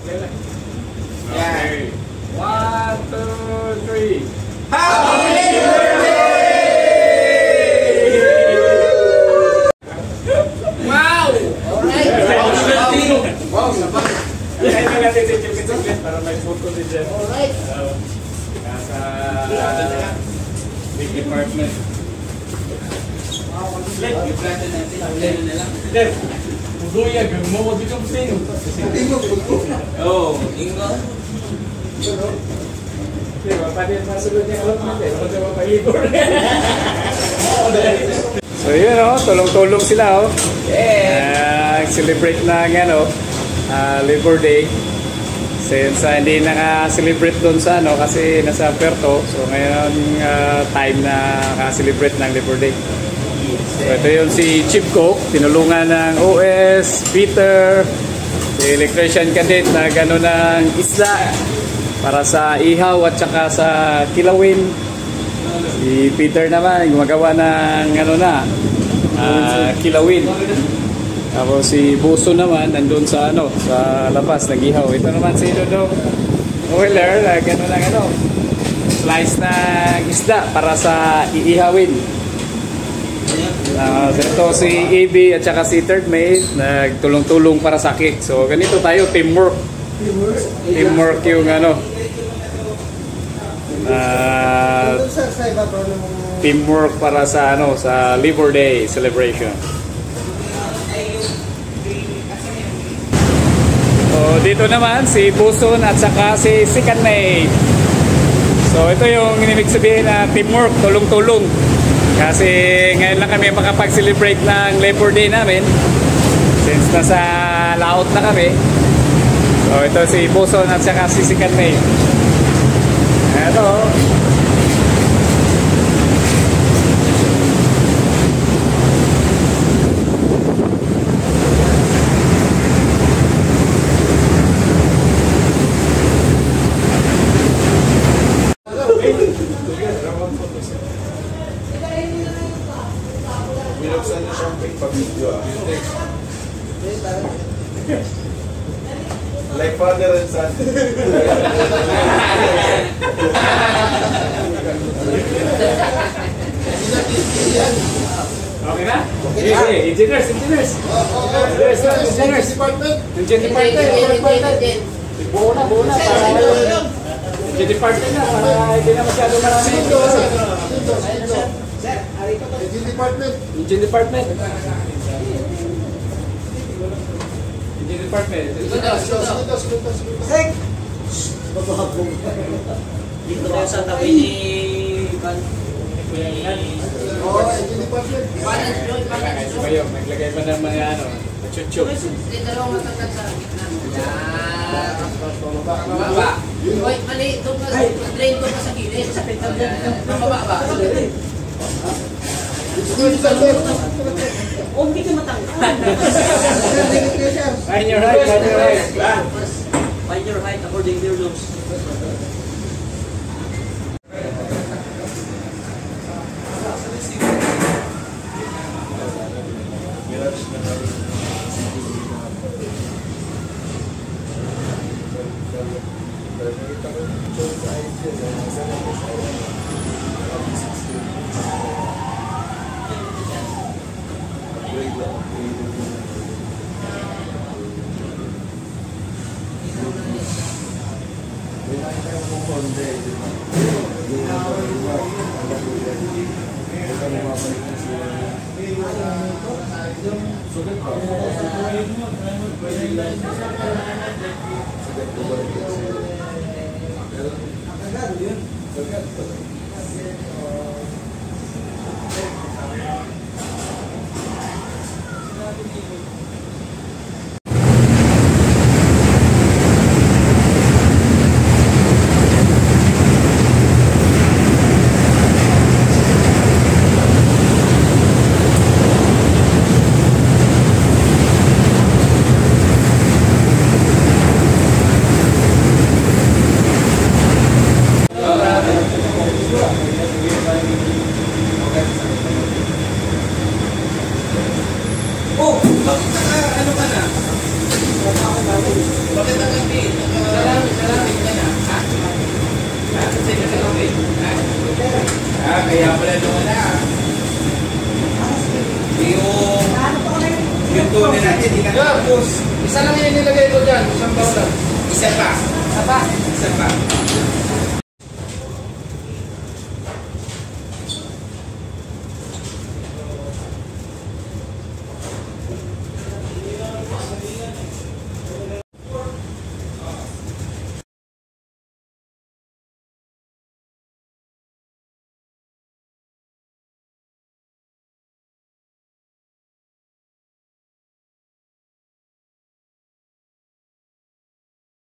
Okay. 1, 2, 3. Happy Wow! Wow, sabay. Kaya na natin si Chip para may photo din dyan. Alright. Nasa big department. Uduya, mo ko dito mo sa'yo. Oh, ingo. Diba, pati masulod niya alam natin. Pati mapahibor. So yun o, tulong-tulong sila o. Celebrate na ng Labor Day. Since hindi naka-celebrate doon sa kasi nasa Puerto. So ngayon time na naka-celebrate ng Labor Day. So ito yun si Chief Cook, tinulungan ng OS, Peter, si electrician cadet na gano'n ng isla para sa ihaw at saka sa kilawin. Si Peter naman gumagawa ng kilawin. Tapos si Buso naman nandun sa sa labas nag-ihaw. Ito naman si Dodong Oiler na gano'n ng slice ng isda para sa iihawin. Ito si AB at saka si Third Mate nagtulong-tulong para sa cake. So ganito tayo, teamwork. Teamwork yung teamwork para sa sa Labor Day celebration. So dito naman si Buson at saka si Second Mate. So ito yung ibig sabihin na teamwork, tulong-tulong. Kasi ngayon lang kami makapag-celebrate ng Labor Day namin since nasa laot na kami. So ito si Buson at saka si Second Mate. Ito Binuksan niya siyang pag-video like father and son. okay na? Okay, engineers. Engineers department. Buo na. Engineer department na para hindi na masyado marami. Engine department. Dito tayo sa tabi ni Van. Engine department. Naglagay pa ng mga chuchup. Dalawang matangkad sa gitna. Mababa. Hoy, mali. Drain ko pa sa gilid. Mababa ba? Hindi ka matangkad. Find your height. Find your height according to your looks. kaya pala nung wala. Yung tunay natin, hindi na tapos. Isa lang yung nilagay ko dyan, isang baon lang. Isa pa. Saba. Isa pa.